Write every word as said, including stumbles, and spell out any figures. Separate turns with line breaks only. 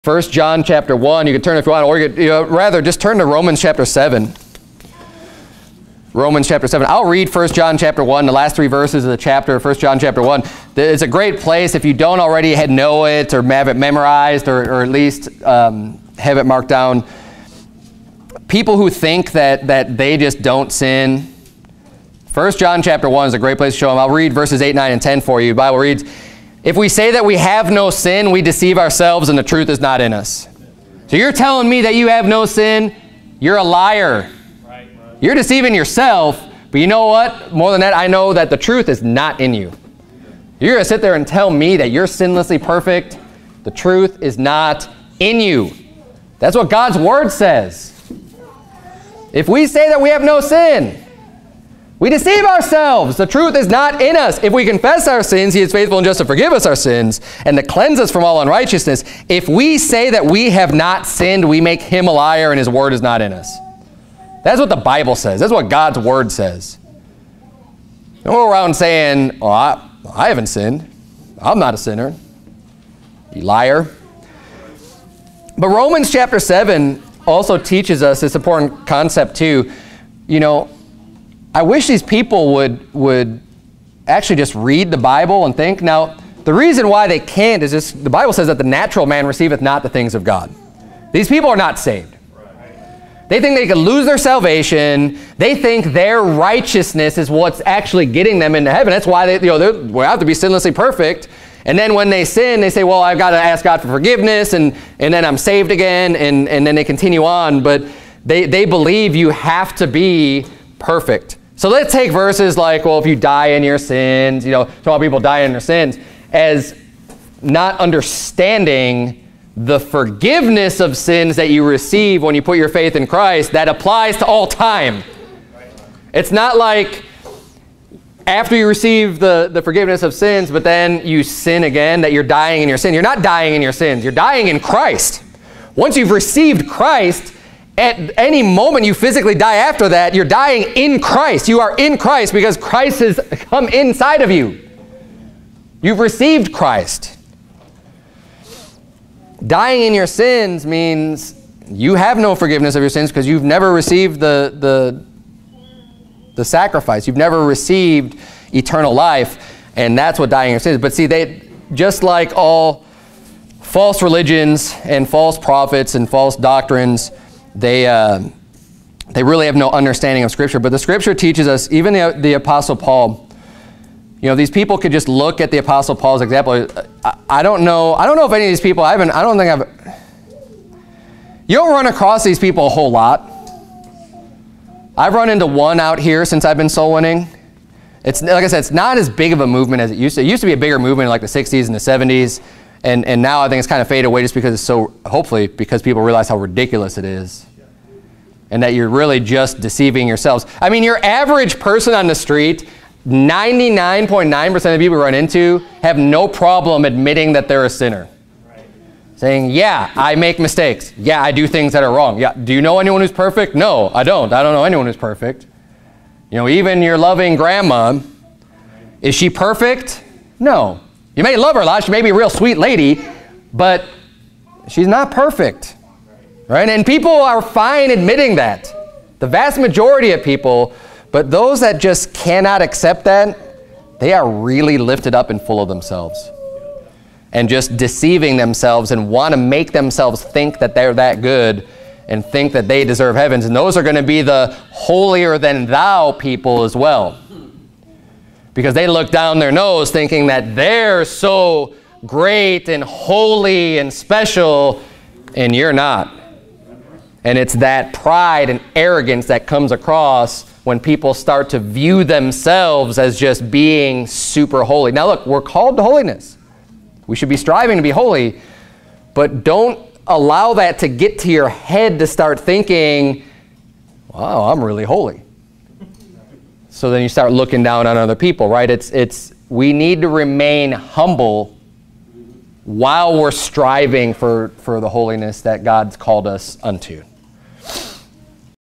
First John chapter one, you can turn if you want, or you could, you know, rather just turn to Romans chapter seven. Romans chapter seven. I'll read First John chapter one, the last three verses of the chapter, First John chapter one. It's a great place if you don't already know it or have it memorized or, or at least um, have it marked down. People who think that, that they just don't sin. First John chapter one is a great place to show them. I'll read verses eight, nine, and ten for you. The Bible reads, "If we say that we have no sin, we deceive ourselves and the truth is not in us." So you're telling me that you have no sin? You're a liar. Right. You're deceiving yourself, but you know what? More than that, I know that the truth is not in you. You're going to sit there and tell me that you're sinlessly perfect. The truth is not in you. That's what God's word says. If we say that we have no sin, we deceive ourselves. The truth is not in us. If we confess our sins, he is faithful and just to forgive us our sins and to cleanse us from all unrighteousness. If we say that we have not sinned, we make him a liar and his word is not in us. That's what the Bible says. That's what God's word says. Don't go around saying, oh, I, I haven't sinned. I'm not a sinner. You liar. But Romans chapter seven also teaches us this important concept too. You know, I wish these people would, would actually just read the Bible and think. Now, the reason why they can't is just the Bible says that the natural man receiveth not the things of God. These people are not saved. They think they could lose their salvation. They think their righteousness is what's actually getting them into heaven. That's why they, you know, they have to be sinlessly perfect. And then when they sin, they say, well, I've got to ask God for forgiveness, and, and then I'm saved again, and, and then they continue on. But they, they believe you have to be perfect. So let's take verses like, well, if you die in your sins, you know, some people die in their sins, as not understanding the forgiveness of sins that you receive when you put your faith in Christ that applies to all time. It's not like after you receive the, the forgiveness of sins, but then you sin again, that you're dying in your sin. You're not dying in your sins. You're dying in Christ. Once you've received Christ, at any moment you physically die after that, you're dying in Christ. You are in Christ because Christ has come inside of you. You've received Christ. Dying in your sins means you have no forgiveness of your sins because you've never received the, the, the sacrifice. You've never received eternal life, and that's what dying in your sins. But see, they just like all false religions and false prophets and false doctrines, They, uh, they really have no understanding of Scripture. But the Scripture teaches us, even the, the Apostle Paul, you know, these people could just look at the Apostle Paul's example. I, I don't know, I don't know if any of these people, I haven't, I don't think I've, you don't run across these people a whole lot. I've run into one out here since I've been soul winning. It's, like I said, it's not as big of a movement as it used to. It used to be a bigger movement in like the sixties and the seventies. And, and now I think it's kind of faded away just because it's so, hopefully, because people realize how ridiculous it is. And that you're really just deceiving yourselves. I mean, your average person on the street, ninety-nine point nine percent of the people we run into have no problem admitting that they're a sinner. Right. Saying, yeah, I make mistakes. Yeah, I do things that are wrong. Yeah, do you know anyone who's perfect? No, I don't. I don't know anyone who's perfect. You know, even your loving grandma, is she perfect? No. You may love her a lot. She may be a real sweet lady, but she's not perfect, right? And people are fine admitting that. The vast majority of people, but those that just cannot accept that, they are really lifted up and full of themselves and just deceiving themselves and want to make themselves think that they're that good and think that they deserve heavens. And those are going to be the holier than thou people as well. Because they look down their nose thinking that they're so great and holy and special, and you're not. And it's that pride and arrogance that comes across when people start to view themselves as just being super holy. Now look, we're called to holiness. We should be striving to be holy, but don't allow that to get to your head to start thinking, wow, I'm really holy. So then you start looking down on other people, right? It's, it's, we need to remain humble while we're striving for, for the holiness that God's called us unto.